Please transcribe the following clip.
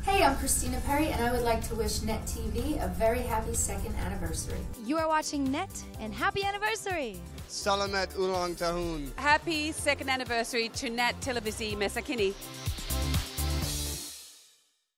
Hey, I'm Christina Perri, and I would like to wish Net TV a very happy second anniversary. You are watching Net, and happy anniversary! Salamat ulang tahun. Happy second anniversary to Net Televisi Masa Kini.